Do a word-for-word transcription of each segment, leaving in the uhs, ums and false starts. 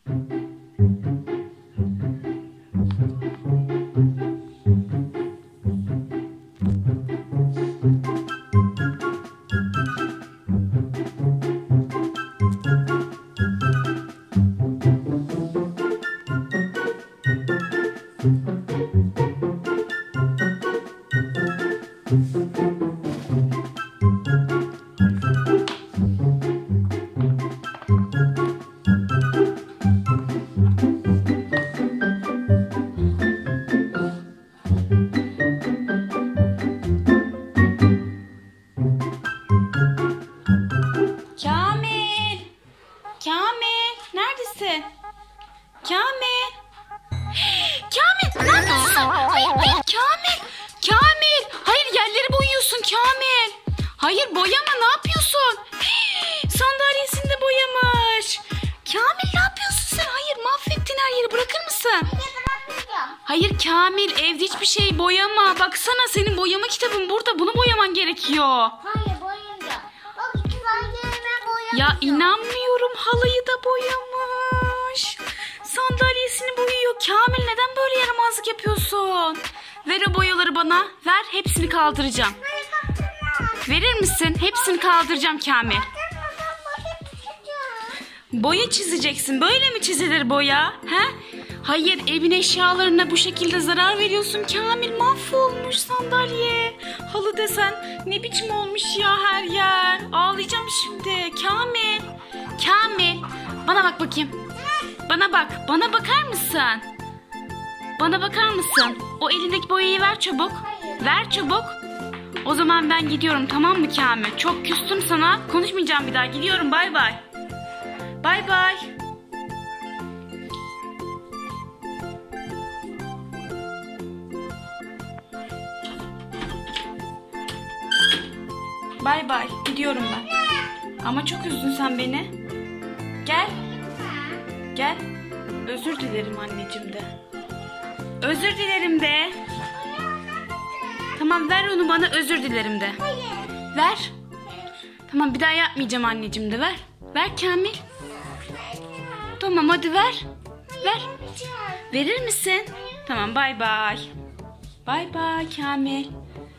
Kamil! Kamil! Ne yapıyorsun? Hayır, hayır Kamil! Kamil! Hayır, yerleri boyuyorsun Kamil! Hayır, boyama, ne yapıyorsun? Hii, sandalyesini de boyamış. Kamil, ne yapıyorsun sen? Hayır, mahvettin her yeri, bırakır mısın? Hayır Kamil, evde hiçbir şey boyama. Baksana, senin boyama kitabın burada, bunu boyaman gerekiyor. Hayır, boyayacağım. Bak, iki sandalyemi boyamışım. Ya inanmıyorum, halıyı da boyamış. Sandalyesini boyuyor. Kamil, neden böyle yaramazlık yapıyorsun? Ver o boyaları bana. Ver, hepsini kaldıracağım. Verir misin? Hepsini kaldıracağım Kamil. Boya çizeceksin. Böyle mi çizilir boya? He? Hayır, evin eşyalarına bu şekilde zarar veriyorsun Kamil. Mahvolmuş sandalye. Halı desen ne biçim olmuş ya her yer. Ağlayacağım şimdi. Kamil. Kamil. Bana bak bakayım. Bana bak. Bana bakar mısın? Bana bakar mısın? O elindeki boyayı ver çabuk. Ver çabuk. O zaman ben gidiyorum, tamam mı Kamil? Çok küstüm sana. Konuşmayacağım bir daha. Gidiyorum. Bay bay. Bay bay. Bay bay. Gidiyorum ben. Ama çok üzdün sen beni. Gel. Gel. Özür dilerim anneciğim de. Özür dilerim de. Tamam, ver onu bana, özür dilerim de. Ver. Tamam, bir daha yapmayacağım anneciğim de, ver. Ver Kamil. Tamam, hadi ver. Ver. Verir misin? Tamam, bay bay. Bay bay Kamil.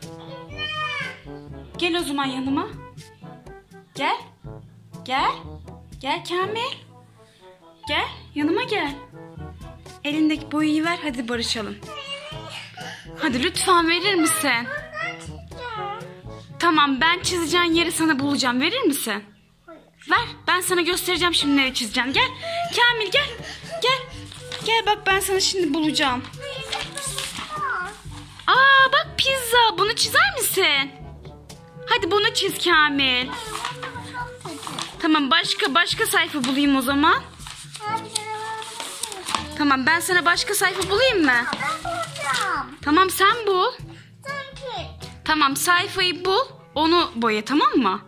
Gel o zaman yanıma. Gel. Gel. Gel Kamil. Gel, yanıma gel. Elindeki boyayı ver, hadi barışalım. Hadi lütfen, verir misin? Tamam, ben çizeceğin yeri sana bulacağım. Verir misin? Ver, ben sana göstereceğim şimdi nereye çizeceğim. Gel, Kamil gel. Gel. Gel bak, ben sana şimdi bulacağım. Aa bak, pizza. Bunu çizer misin? Hadi bunu çiz Kamil. Tamam, başka başka sayfa bulayım o zaman. Tamam, ben sana başka sayfa bulayım mı? Tamam, sen bul. Tamam, sayfayı bul. Onu boya, tamam mı?